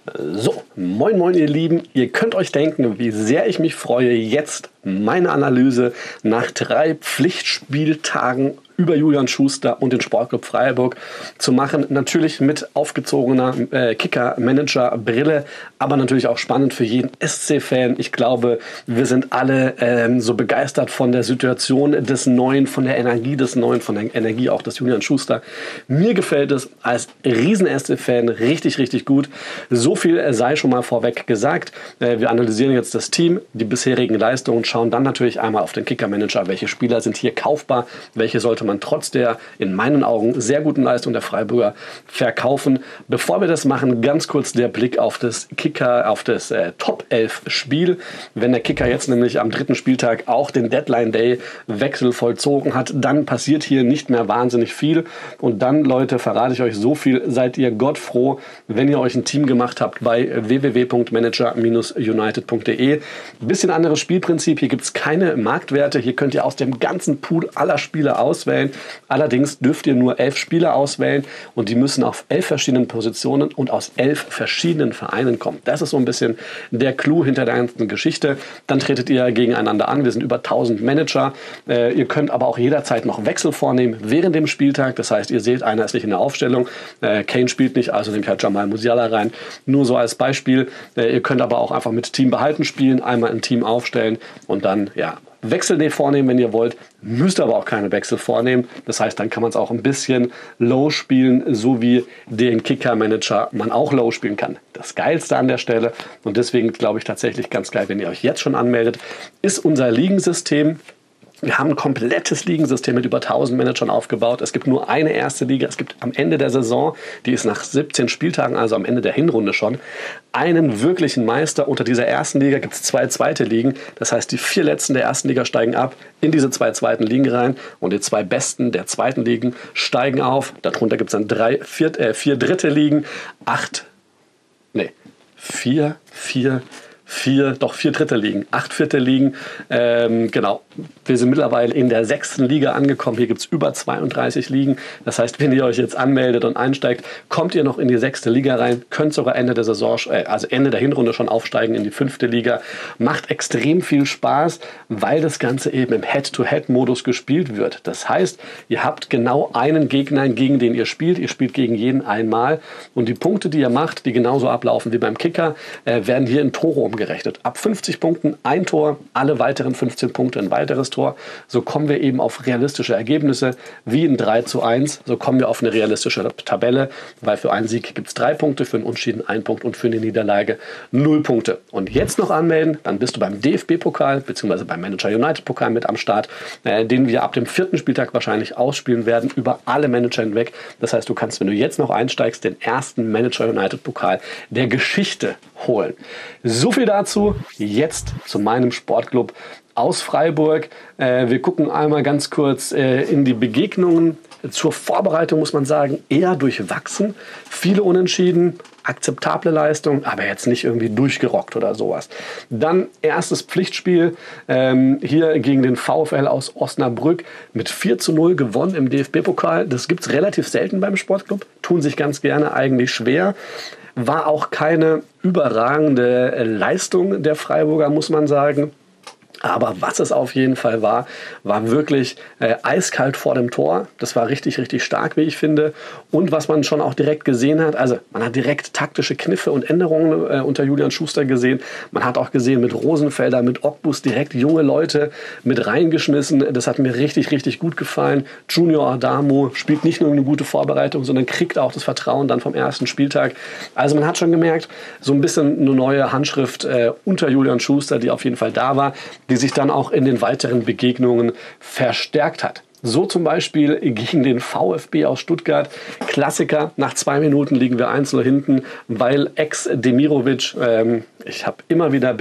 So, moin moin ihr Lieben, ihr könnt euch denken, wie sehr ich mich freue, jetzt meine Analyse nach 3 Pflichtspieltagen über Julian Schuster und den Sportclub Freiburg zu machen. Natürlich mit aufgezogener Kicker-Manager-Brille, aber natürlich auch spannend für jeden SC-Fan. Ich glaube, wir sind alle so begeistert von der Situation des Neuen, von der Energie des Neuen, von der Energie auch des Julian Schuster. Mir gefällt es als Riesen-SC-Fan richtig, richtig gut. So viel sei schon mal vorweg gesagt. Wir analysieren jetzt das Team, die bisherigen Leistungen, schauen dann natürlich einmal auf den Kicker-Manager. Welche Spieler sind hier kaufbar? Welche sollte man trotz der in meinen Augen sehr guten Leistung der Freiburger verkaufen? Bevor wir das machen, ganz kurz der Blick auf das Top 11 Spiel. Wenn der Kicker jetzt nämlich am 3. Spieltag auch den Deadline Day Wechsel vollzogen hat, dann passiert hier nicht mehr wahnsinnig viel. Und dann, Leute, verrate ich euch so viel, seid ihr gottfroh, wenn ihr euch ein Team gemacht habt bei www.manager-united.de. Bisschen anderes Spielprinzip. Hier gibt es keine Marktwerte. Hier könnt ihr aus dem ganzen Pool aller Spieler auswählen. Allerdings dürft ihr nur 11 Spieler auswählen und die müssen auf 11 verschiedenen Positionen und aus 11 verschiedenen Vereinen kommen. Das ist so ein bisschen der Clou hinter der ganzen Geschichte. Dann tretet ihr gegeneinander an. Wir sind über 1000 Manager. Ihr könnt aber auch jederzeit noch Wechsel vornehmen während dem Spieltag. Das heißt, ihr seht, einer ist nicht in der Aufstellung. Kane spielt nicht, also nehmt halt Jamal Musiala rein. Nur so als Beispiel. Ihr könnt aber auch einfach mit Team behalten spielen, einmal ein Team aufstellen und dann, ja, Wechsel vornehmen, wenn ihr wollt, müsst aber auch keine Wechsel vornehmen. Das heißt, dann kann man es auch ein bisschen low spielen, so wie den Kicker-Manager man auch low spielen kann. Das Geilste an der Stelle, und deswegen glaube ich tatsächlich ganz geil, wenn ihr euch jetzt schon anmeldet, ist unser Ligensystem. Wir haben ein komplettes Ligensystem mit über 1000 Managern aufgebaut. Es gibt nur eine erste Liga. Es gibt am Ende der Saison, die ist nach 17 Spieltagen, also am Ende der Hinrunde schon, einen wirklichen Meister. Unter dieser ersten Liga gibt es 2 zweite Ligen. Das heißt, die 4 letzten der ersten Liga steigen ab in diese 2 zweiten Ligen rein und die 2 besten der zweiten Ligen steigen auf. Darunter gibt es dann 4 dritte Ligen, 4 dritte Ligen, 8 vierte Ligen. Genau. Wir sind mittlerweile in der 6. Liga angekommen. Hier gibt es über 32 Ligen. Das heißt, wenn ihr euch jetzt anmeldet und einsteigt, kommt ihr noch in die 6. Liga rein, könnt sogar Ende der Saison, also Ende der Hinrunde schon aufsteigen in die 5. Liga. Macht extrem viel Spaß, weil das Ganze eben im Head-to-Head-Modus gespielt wird. Das heißt, ihr habt genau einen Gegner, gegen den ihr spielt. Ihr spielt gegen jeden einmal. Und die Punkte, die ihr macht, die genauso ablaufen wie beim Kicker, werden hier in Tore umgerechnet. Ab 50 Punkten ein Tor, alle weiteren 15 Punkte ein weiteres Tor. So kommen wir eben auf realistische Ergebnisse, wie ein 3:1. So kommen wir auf eine realistische Tabelle, weil für einen Sieg gibt es 3 Punkte, für einen Unentschieden 1 Punkt und für eine Niederlage 0 Punkte. Und jetzt noch anmelden, dann bist du beim DFB-Pokal bzw. beim Manager United-Pokal mit am Start, den wir ab dem 4. Spieltag wahrscheinlich ausspielen werden, über alle Manager hinweg. Das heißt, du kannst, wenn du jetzt noch einsteigst, den ersten Manager United-Pokal der Geschichte holen. So viel dazu. Jetzt zu meinem Sportclub aus Freiburg. Wir gucken einmal ganz kurz in die Begegnungen. Zur Vorbereitung muss man sagen, eher durchwachsen. Viele Unentschieden, akzeptable Leistung, aber jetzt nicht irgendwie durchgerockt oder sowas. Dann erstes Pflichtspiel hier gegen den VfL aus Osnabrück mit 4:0 gewonnen im DFB-Pokal. Das gibt es relativ selten beim Sportclub. Tun sich ganz gerne eigentlich schwer. War auch keine überragende Leistung der Freiburger, muss man sagen. Aber was es auf jeden Fall war wirklich eiskalt vor dem Tor. Das war richtig, richtig stark, wie ich finde. Und was man schon auch direkt gesehen hat, also man hat direkt taktische Kniffe und Änderungen unter Julian Schuster gesehen. Man hat auch gesehen mit Rosenfelder, mit Ogbus direkt junge Leute mit reingeschmissen. Das hat mir richtig, richtig gut gefallen. Junior Adamo spielt nicht nur eine gute Vorbereitung, sondern kriegt auch das Vertrauen dann vom ersten Spieltag. Also man hat schon gemerkt, so ein bisschen eine neue Handschrift unter Julian Schuster, die auf jeden Fall da war, die sich dann auch in den weiteren Begegnungen verstärkt hat. So zum Beispiel gegen den VfB aus Stuttgart. Klassiker, nach 2 Minuten liegen wir 1:0 hinten, weil Demirovic, ich habe immer wieder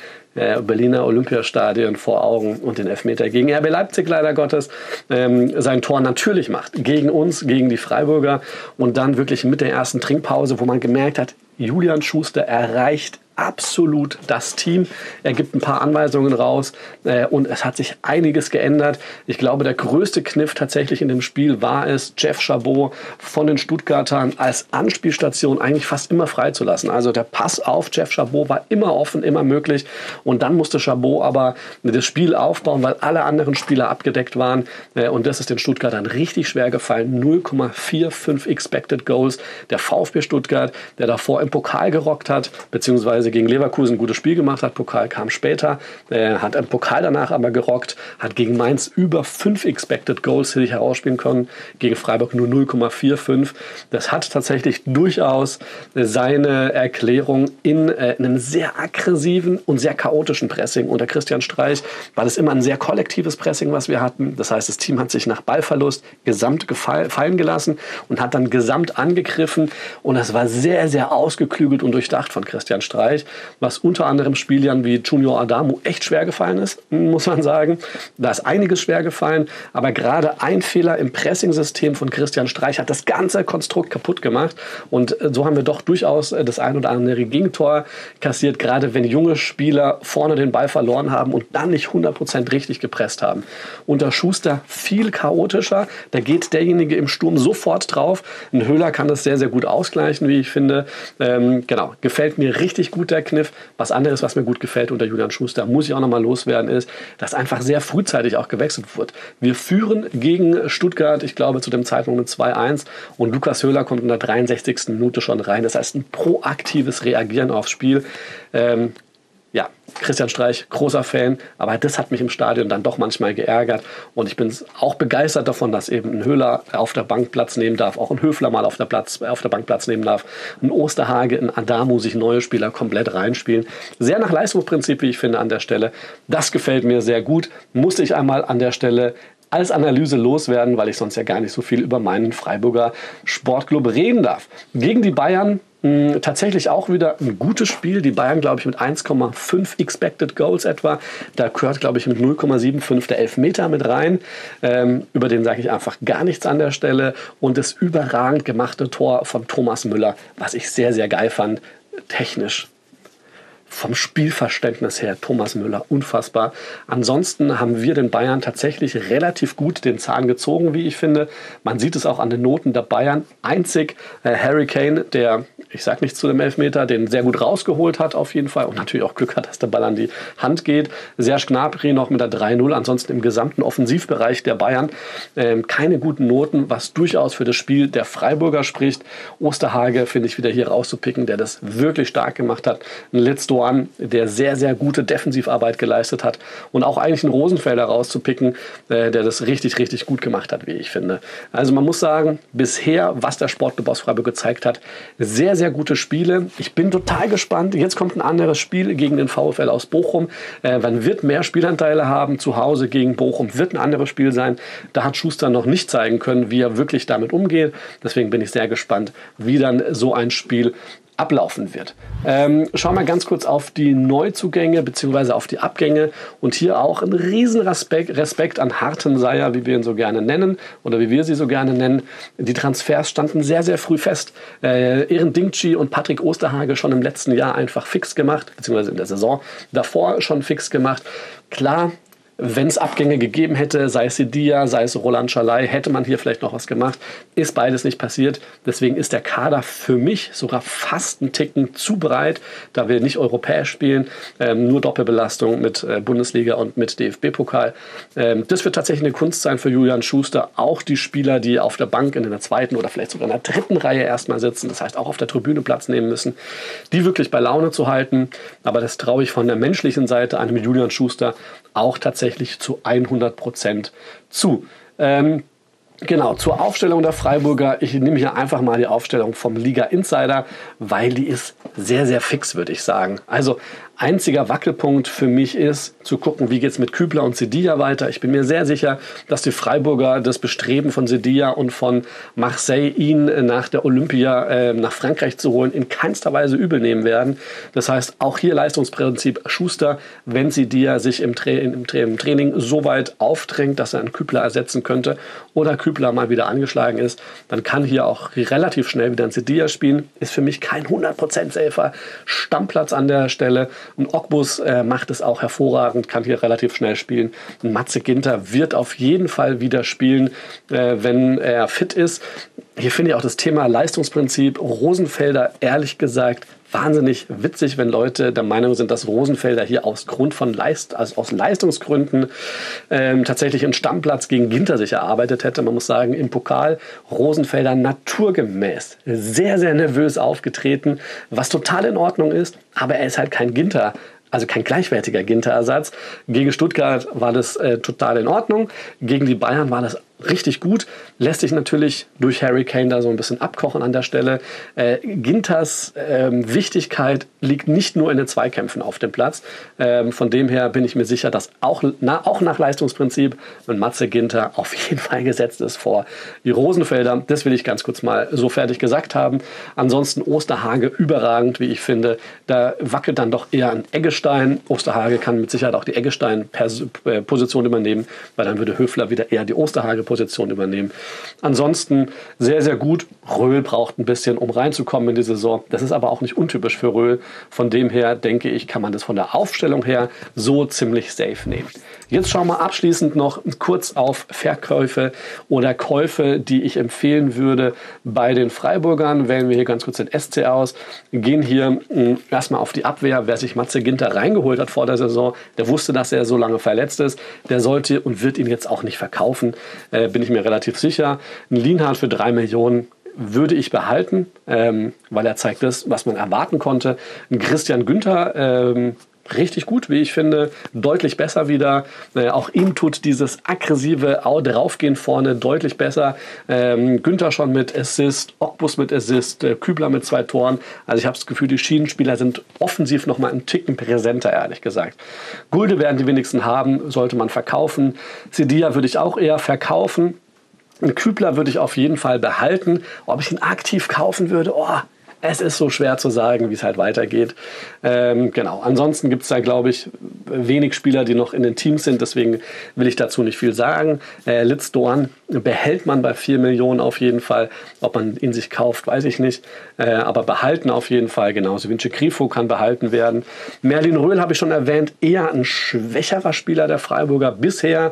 Berliner Olympiastadion vor Augen und den Elfmeter gegen RB Leipzig leider Gottes, sein Tor natürlich macht. Gegen uns, gegen die Freiburger und dann wirklich mit der ersten Trinkpause, wo man gemerkt hat, Julian Schuster erreicht absolut das Team. Er gibt ein paar Anweisungen raus und es hat sich einiges geändert. Ich glaube, der größte Kniff tatsächlich in dem Spiel war es, Jeff Chabot von den Stuttgartern als Anspielstation eigentlich fast immer freizulassen. Also der Pass auf Jeff Chabot war immer offen, immer möglich. Und dann musste Chabot aber das Spiel aufbauen, weil alle anderen Spieler abgedeckt waren. Und das ist den Stuttgartern richtig schwer gefallen. 0,45 Expected Goals. Der VfB Stuttgart, der davor im Pokal gerockt hat, beziehungsweise gegen Leverkusen ein gutes Spiel gemacht hat. Pokal kam später, hat im Pokal danach aber gerockt, hat gegen Mainz über 5 Expected Goals sich herausspielen können, gegen Freiburg nur 0,45. Das hat tatsächlich durchaus seine Erklärung in einem sehr aggressiven und sehr chaotischen Pressing. Unter Christian Streich war das immer ein sehr kollektives Pressing, was wir hatten. Das heißt, das Team hat sich nach Ballverlust gesamt fallen gelassen und hat dann gesamt angegriffen. Und das war sehr, sehr ausgeklügelt und durchdacht von Christian Streich, was unter anderem Spielern wie Junior Adamu echt schwer gefallen ist, muss man sagen. Da ist einiges schwer gefallen, aber gerade ein Fehler im Pressingsystem von Christian Streich hat das ganze Konstrukt kaputt gemacht. Und so haben wir doch durchaus das ein oder andere Gegentor kassiert, gerade wenn junge Spieler vorne den Ball verloren haben und dann nicht 100% richtig gepresst haben. Unter Schuster viel chaotischer, da geht derjenige im Sturm sofort drauf. Ein Höhler kann das sehr, sehr gut ausgleichen, wie ich finde. Genau, gefällt mir richtig gut der Kniff. Was anderes, was mir gut gefällt unter Julian Schuster, muss ich auch nochmal loswerden, ist, dass einfach sehr frühzeitig auch gewechselt wird. Wir führen gegen Stuttgart, ich glaube zu dem Zeitpunkt mit 2-1 und Lukas Höhler kommt in der 63. Minute schon rein. Das heißt, ein proaktives Reagieren aufs Spiel. Ja, Christian Streich, großer Fan, aber das hat mich im Stadion dann doch manchmal geärgert und ich bin auch begeistert davon, dass eben ein Höhler auf der Bank Platz nehmen darf, auch ein Höfler mal auf der Bank Platz nehmen darf, ein Osterhage, ein Adamu, sich neue Spieler komplett reinspielen. Sehr nach Leistungsprinzip, wie ich finde, an der Stelle. Das gefällt mir sehr gut. Musste ich einmal an der Stelle als Analyse loswerden, weil ich sonst ja gar nicht so viel über meinen Freiburger Sportclub reden darf. Gegen die Bayern tatsächlich auch wieder ein gutes Spiel. Die Bayern, glaube ich, mit 1,5 Expected Goals etwa. Da gehört, glaube ich, mit 0,75 der Elfmeter mit rein. Über den sage ich einfach gar nichts an der Stelle. Und das überragend gemachte Tor von Thomas Müller, was ich sehr, sehr geil fand, technisch. Vom Spielverständnis her, Thomas Müller, unfassbar. Ansonsten haben wir den Bayern tatsächlich relativ gut den Zahn gezogen, wie ich finde. Man sieht es auch an den Noten der Bayern. Einzig Harry Kane, der, ich sage nichts zu dem Elfmeter, den sehr gut rausgeholt hat auf jeden Fall und natürlich auch Glück hat, dass der Ball an die Hand geht. Serge Gnabry noch mit der 3-0. Ansonsten im gesamten Offensivbereich der Bayern keine guten Noten, was durchaus für das Spiel der Freiburger spricht. Osterhage finde ich wieder hier rauszupicken, der das wirklich stark gemacht hat. Ein Litz Doan, der sehr, sehr gute Defensivarbeit geleistet hat und auch eigentlich einen Rosenfelder rauszupicken, der das richtig, richtig gut gemacht hat, wie ich finde. Also man muss sagen, bisher, was der Sportclub aus Freiburg gezeigt hat, sehr, sehr gute Spiele. Ich bin total gespannt. Jetzt kommt ein anderes Spiel gegen den VfL aus Bochum. Man wird mehr Spielanteile haben zu Hause gegen Bochum. Wird ein anderes Spiel sein. Da hat Schuster noch nicht zeigen können, wie er wirklich damit umgeht. Deswegen bin ich sehr gespannt, wie dann so ein Spiel ablaufen wird. Schauen wir ganz kurz auf die Neuzugänge bzw. auf die Abgänge und hier auch ein riesen Respekt an Hartenseyer, wie wir ihn so gerne nennen oder wie wir sie so gerne nennen. Die Transfers standen sehr, sehr früh fest. Eren Dingchi und Patrick Osterhage schon im letzten Jahr einfach fix gemacht, beziehungsweise in der Saison davor schon fix gemacht. Klar, wenn es Abgänge gegeben hätte, sei es Sidia, sei es Roland Schalai, hätte man hier vielleicht noch was gemacht. Ist beides nicht passiert. Deswegen ist der Kader für mich sogar fast einen Ticken zu breit, da wir nicht europäisch spielen. Nur Doppelbelastung mit Bundesliga und mit DFB-Pokal. Das wird tatsächlich eine Kunst sein für Julian Schuster. Auch die Spieler, die auf der Bank in der zweiten oder vielleicht sogar in der dritten Reihe erstmal sitzen, das heißt auch auf der Tribüne Platz nehmen müssen, die wirklich bei Laune zu halten. Aber das traue ich von der menschlichen Seite einem Julian Schuster auch tatsächlich zu 100% zu. Genau, zur Aufstellung der Freiburger. Ich nehme hier einfach mal die Aufstellung vom Liga Insider, weil die ist sehr, sehr fix, würde ich sagen. Also einziger Wackelpunkt für mich ist, zu gucken, wie geht es mit Kübler und Sidia weiter. Ich bin mir sehr sicher, dass die Freiburger das Bestreben von Sidia und von Marseille, ihn nach der Olympia nach Frankreich zu holen, in keinster Weise übel nehmen werden. Das heißt, auch hier Leistungsprinzip Schuster, wenn Sidia sich im Training so weit aufdrängt, dass er einen Kübler ersetzen könnte, oder Kübler mal wieder angeschlagen ist, dann kann hier auch relativ schnell wieder ein Sidia spielen. Ist für mich kein 100% safer Stammplatz an der Stelle. Und Ogbus macht es auch hervorragend, kann hier relativ schnell spielen. Und Matze Ginter wird auf jeden Fall wieder spielen, wenn er fit ist. Hier finde ich auch das Thema Leistungsprinzip Rosenfelder ehrlich gesagt wahnsinnig witzig, wenn Leute der Meinung sind, dass Rosenfelder hier aus Leistungsgründen tatsächlich einen Stammplatz gegen Ginter sich erarbeitet hätte. Man muss sagen, im Pokal Rosenfelder naturgemäß sehr, sehr nervös aufgetreten, was total in Ordnung ist, aber er ist halt kein Ginter. Also kein gleichwertiger Ginter-Ersatz. Gegen Stuttgart war das total in Ordnung. Gegen die Bayern war das richtig gut. Lässt sich natürlich durch Harry Kane da so ein bisschen abkochen an der Stelle. Ginters Wichtigkeit liegt nicht nur in den Zweikämpfen auf dem Platz. Von dem her bin ich mir sicher, dass auch nach Leistungsprinzip ein Matze Ginter auf jeden Fall gesetzt ist vor die Rosenfelder. Das will ich ganz kurz mal so fertig gesagt haben. Ansonsten Osterhage überragend, wie ich finde. Da wackelt dann doch eher ein Eggestein. Osterhage kann mit Sicherheit auch die Eggestein-Position übernehmen, weil dann würde Höfler wieder eher die Osterhage-Position übernehmen. Ansonsten sehr, sehr gut. Röhl braucht ein bisschen, um reinzukommen in die Saison. Das ist aber auch nicht untypisch für Röhl. Von dem her, denke ich, kann man das von der Aufstellung her so ziemlich safe nehmen. Jetzt schauen wir abschließend noch kurz auf Verkäufe oder Käufe, die ich empfehlen würde bei den Freiburgern. Wählen wir hier ganz kurz den SC aus. Gehen hier erstmal auf die Abwehr. Wer sich Matze Ginter reingeholt hat vor der Saison, der wusste, dass er so lange verletzt ist. Der sollte und wird ihn jetzt auch nicht verkaufen. Bin ich mir relativ sicher. Ein Lienhardt für 3 Millionen würde ich behalten, weil er zeigt das, was man erwarten konnte. Ein Christian Günther richtig gut, wie ich finde, deutlich besser wieder. Auch ihm tut dieses aggressive Draufgehen vorne deutlich besser. Günther schon mit Assist, Ogbus mit Assist, Kübler mit 2 Toren. Also ich habe das Gefühl, die Schienenspieler sind offensiv noch mal einen Ticken präsenter, ehrlich gesagt. Gulde werden die wenigsten haben, sollte man verkaufen. Sidia würde ich auch eher verkaufen. Einen Kübler würde ich auf jeden Fall behalten. Ob ich ihn aktiv kaufen würde, es ist so schwer zu sagen, wie es halt weitergeht. Genau. Ansonsten gibt es da, glaube ich, wenig Spieler, die noch in den Teams sind. Deswegen will ich dazu nicht viel sagen. Litz Dorn behält man bei 4 Millionen auf jeden Fall. Ob man ihn sich kauft, weiß ich nicht. Aber behalten auf jeden Fall. Genauso Vince Grifo kann behalten werden. Merlin Röhl habe ich schon erwähnt. Eher ein schwächerer Spieler der Freiburger bisher.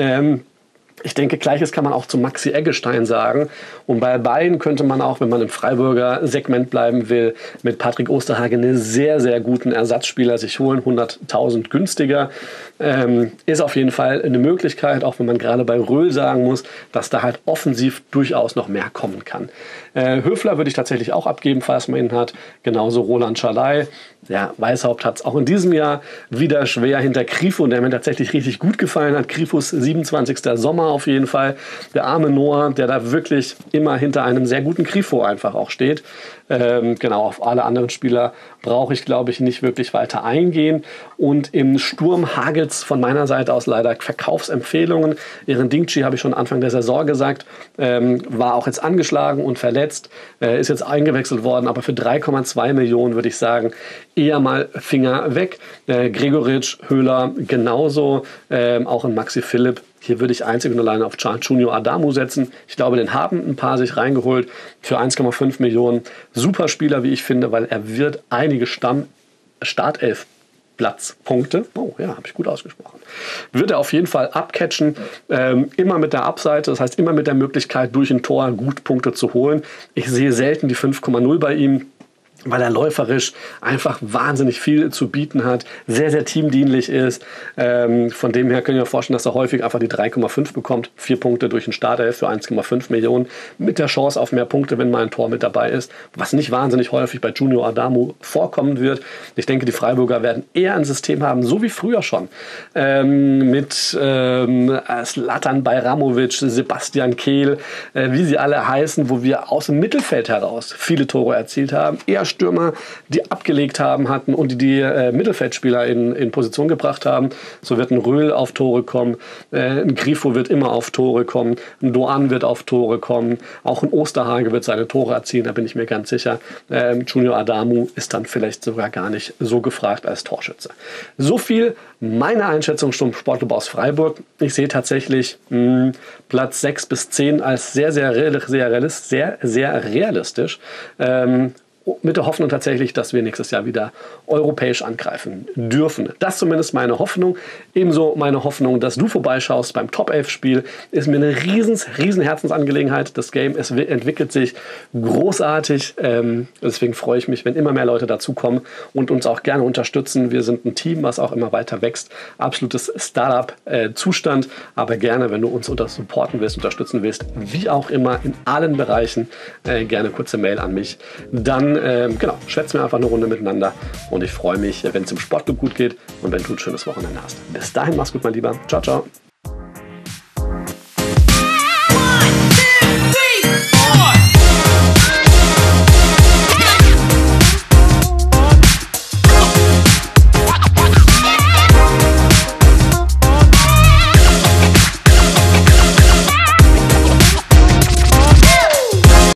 Ich denke, Gleiches kann man auch zu Maxi Eggestein sagen. Und bei beiden könnte man auch, wenn man im Freiburger Segment bleiben will, mit Patrick Osterhage einen sehr, sehr guten Ersatzspieler sich holen. 100.000 günstiger. Ist auf jeden Fall eine Möglichkeit, auch wenn man gerade bei Röhl sagen muss, dass da halt offensiv durchaus noch mehr kommen kann. Höfler würde ich tatsächlich auch abgeben, falls man ihn hat. Genauso Roland Schalay. Ja, Weishaupt hat es auch in diesem Jahr wieder schwer hinter Grifo, der mir tatsächlich richtig gut gefallen hat. Grifos 27. Sommer auf jeden Fall. Der arme Noah, der da wirklich immer hinter einem sehr guten Grifo einfach auch steht. Genau, auf alle anderen Spieler brauche ich, glaube ich, nicht wirklich weiter eingehen. Und im Sturm hagelt's von meiner Seite aus leider Verkaufsempfehlungen. Ehren Dingchi, habe ich schon Anfang der Saison gesagt, war auch jetzt angeschlagen und verletzt, ist jetzt eingewechselt worden, aber für 3,2 Millionen würde ich sagen, eher mal Finger weg. Gregoritsch, Höhler genauso, auch in Maxi Philipp. Hier würde ich einzig und alleine auf Junior Adamu setzen. Ich glaube, den haben ein paar sich reingeholt für 1,5 Millionen. Super Spieler, wie ich finde, weil er wird einige Startelf-Platzpunkte, habe ich gut ausgesprochen, wird er auf jeden Fall abcatchen. Immer mit der Upside, das heißt immer mit der Möglichkeit, durch ein Tor gut Punkte zu holen. Ich sehe selten die 5,0 bei ihm, weil er läuferisch einfach wahnsinnig viel zu bieten hat, sehr, sehr teamdienlich ist. Von dem her können wir vorstellen, dass er häufig einfach die 3,5 bekommt. 4 Punkte durch den Startelf für 1,5 Millionen. Mit der Chance auf mehr Punkte, wenn mal ein Tor mit dabei ist. Was nicht wahnsinnig häufig bei Junior Adamu vorkommen wird. Ich denke, die Freiburger werden eher ein System haben, so wie früher schon. Mit Zlatan Bajramovic, Sebastian Kehl, wie sie alle heißen, wo wir aus dem Mittelfeld heraus viele Tore erzielt haben. Eher Stürmer, die abgelegt hatten und die Mittelfeldspieler in Position gebracht haben. So wird ein Röhl auf Tore kommen, ein Grifo wird immer auf Tore kommen, ein Doan wird auf Tore kommen, auch ein Osterhage wird seine Tore erzielen, da bin ich mir ganz sicher. Junior Adamu ist dann vielleicht sogar gar nicht so gefragt als Torschütze. So viel meine Einschätzung zum Sportclub aus Freiburg. Ich sehe tatsächlich Platz 6 bis 10 als sehr, sehr realistisch. Mit der Hoffnung tatsächlich, dass wir nächstes Jahr wieder europäisch angreifen dürfen. Das ist zumindest meine Hoffnung. Ebenso meine Hoffnung, dass du vorbeischaust beim Top-11-Spiel. Ist mir eine riesen Herzensangelegenheit. Das Game entwickelt sich großartig. Deswegen freue ich mich, wenn immer mehr Leute dazukommen und uns auch gerne unterstützen. Wir sind ein Team, was auch immer weiter wächst. Absolutes Startup-Zustand. Aber gerne, wenn du uns supporten willst, unterstützen willst, wie auch immer, in allen Bereichen, gerne kurze Mail an mich. Dann schwätzen wir einfach eine Runde miteinander und ich freue mich, wenn es im Sportclub gut geht und wenn du ein schönes Wochenende hast. Bis dahin, mach's gut, mein Lieber. Ciao, ciao.